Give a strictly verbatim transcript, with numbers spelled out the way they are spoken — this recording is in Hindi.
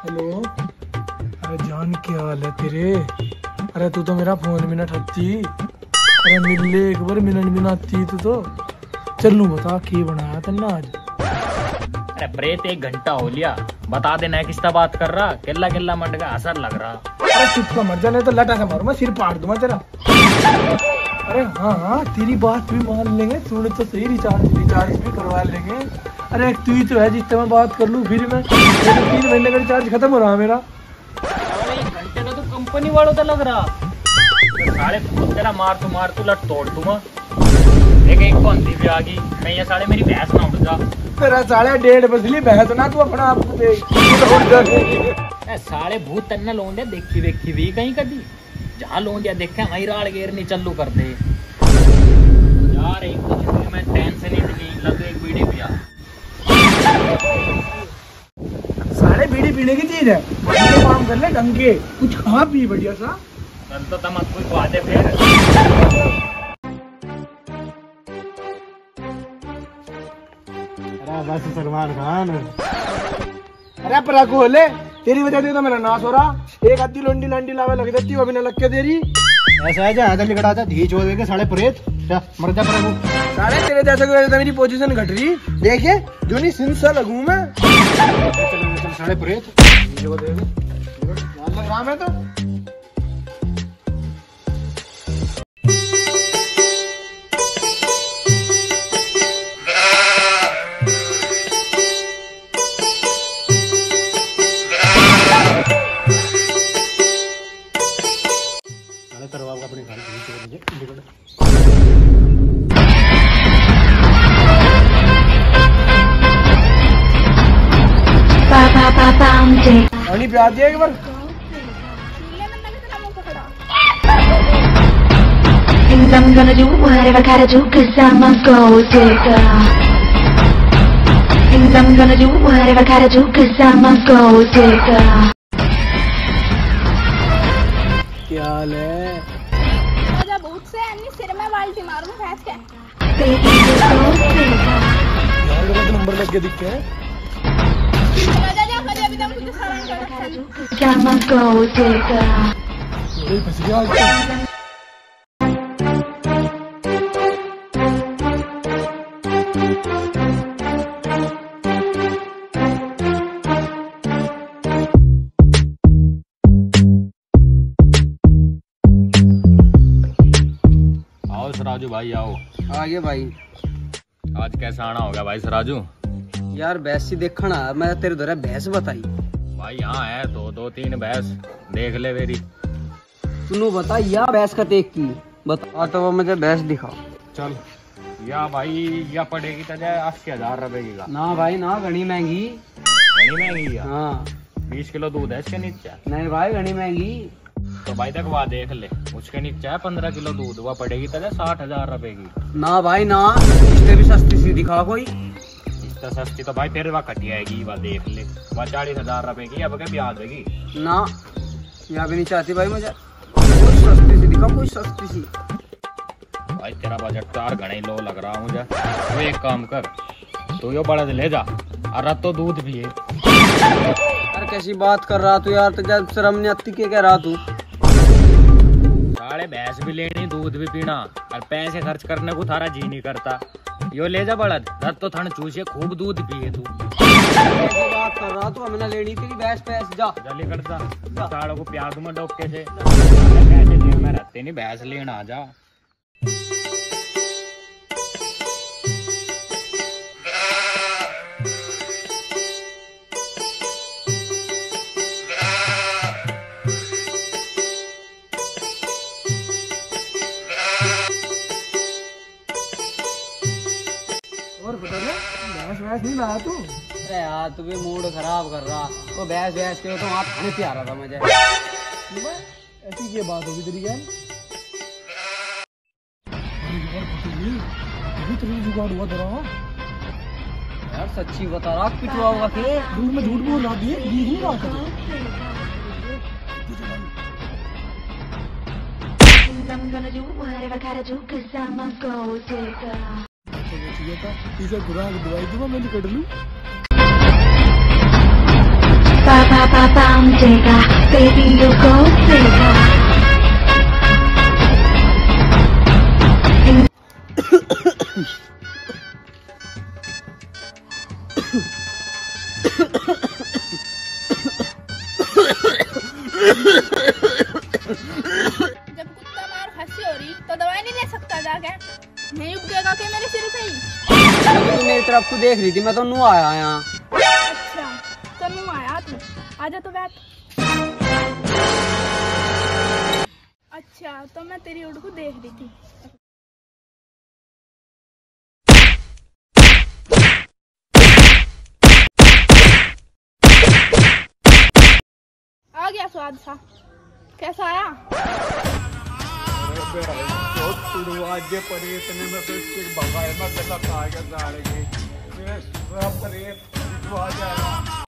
हेलो। अरे जान क्या हाल है तेरे? अरे तू तो मेरा फोन भी ना ठगती। अरे मिल ले एक बार, मिलन भी ना आती तू तो। चलू बता की बनाया तेने आज? अरे प्रेत एक घंटा हो लिया, बता देना है किसका बात कर रहा। केला केला मंड का असर लग रहा। अरे चुप का मर जा, नहीं तो लटा से मारू मैं, सिर फाड़ दूंगा तेरा। अरे हाँ हाँ तेरी बात भी मान लेंगे, तूने तो सही रिचार्ज रिचार्ज भी करवा लेंगे। अरे एक तू ही तो है जिससे मैं बात कर लूँ, फिर मैं तो तीन महीने का रिचार्ज खत्म हो रहा मेरा। एक घंटे का तो कंपनी वालों का लग रहा। साढ़े तेरा मार तू मार तू लट तोड़ दूंगा। एक एक बंदी भी आ गई, मैं ये साढ़े मेरी भैंस ना उठ जा। तेरा साढ़े डेढ़ बजली भैंस ना तू अपना आप साढ़े भूत तन्ना लोंडिया देखी देखी भी कहीं कभी जहाँ लोंडिया देखे वही राड़ गेरनी चालू कर दे यार। एक तो मैं टेंशन इतनी लग एक बीड़ी पिया। सारे बीड़ी पीने की चीज है, तो काम कर ले ढंग के, कुछ खा पी बढ़िया सा। तो तम कोई को आते फिर। बस सलमान खान। अरे परा को ले, तेरी वजह से तो मेरा नाश हो रहा। एक आधी लोंडी लंडी लावे लग जाती, वो भी ना लग के तेरी। ऐसा है जहाँ निकटा था धी छोड़ देके साढ़े प्रेत मर जा प्रभु। साढ़े तेरे जैसे की वजह से मेरी पोजीशन घट रही। देखिए जो नहीं सिंसा लगूं मैं। साढ़े प्रेत लग रहा मैं तो। पानी पिया दिया एक बार। Things I'm gonna do, whatever I gotta do, cause I'm a gold digger. Things I'm gonna do, whatever I gotta do, cause I'm a gold digger. क्या हाल है? आजा भूत से अन्नी सिर में बाल्टी मारूं भैंस के। Baby, you're gold digger. यार मेरा तो नंबर लग गया दिखते हैं। I'm a gold digger. अरे फंस गया आज तो। आओ सराजू भाई आओ। आगे भाई आज कैसा आना होगा भाई सराजू? यार भैंस ही देखना, मैं तेरे द्वारा भैंस बताई भाई। यहाँ है तो दो तीन भैंस देख ले मेरी। तू बता या भैंस का देख की बता तो वो मुझे भैंस दिखाओ। चल या भाई या पड़ेगी तुझे अस्सी हजार रुपए की। ना भाई ना, घनी महंगी। घनी महंगी है? हाँ बीस किलो दूध है इसके नीचे। नहीं भाई घनी महंगी। तो भाई तक वहाँ देख ले, उसके नीचे है पंद्रह किलो दूध, वह पड़ेगी तुझे साठ हजार रुपए की। ना भाई ना, इससे भी सस्ती सी दिखा कोई। तो सस्ती तो भाई तेरे वहाँ कटी आएगी, वह देख ले। वह चालीस हजार रुपए की अब क्या ब्याज देगी ना। यहाँ भी नहीं चाहती भाई मुझे, कोई सस्ती सी दिखा, कोई सस्ती सी। भाई तेरा बजट तो यार घना ही लो लग रहा मुझे। तू एक काम कर, तू यो बड़ा ले जा और अब तो दूध भी है। यार कैसी बात कर रहा तू यार, तो जब शर्म नहीं आती के कह रहा तू? साढ़े भैंस भी लेनी, दूध भी पीना और पैसे खर्च करने को थारा जी नहीं करता। यो ले जा बड़द, रत तो थन चूसे खूब दूध पिए तू। कैसी बात कर रहा तू? हमें ना लेनी तेरी भैंस पैस जा जल्दी कर जा। साड़ों को प्यार दूंगा डोके से। पैसे जेब में रहते नहीं, भैंस लेना आ जा। और बता दे, भैंस वैंस नहीं लाया तू? अरे यार तू भी मूड खराब कर रहा। वो भैंस भैंस के तो हाथ खाने पे आ रहा था मुझे। ऐसी क्या बात होगी तेरी? क्या जुगाड़ हुआ तेरा? यार सच्ची बता रहा, पिटवा हुआ के दूध में झूठ बोल रहा थी, दूध नहीं रहा था। I'm gonna do whatever I gotta do, cause I'm a gold digger. इसे खुराक दवाई दूंगा मैं निकल लूं। Ba ba ba bam digga, baby you go bigger. जब कुत्ता मार हंसी हो रही तो दवाई नहीं ले सकता जाके? नहीं उगेगा क्या मेरे सिर पे ही? तू मेरी तरफ को देख रही थी, मैं तो नू आया यहाँ। अच्छा तो मुँह आया तू, आजा तो बैठ। अच्छा तो मैं तेरी उड़ को देख रही थी। आ गया स्वाद सा, कैसा आया? आज परे इतने में तो इसके भगाए मैं गला खा गया गाड़ी के मेरे सब परे आ जाएगा।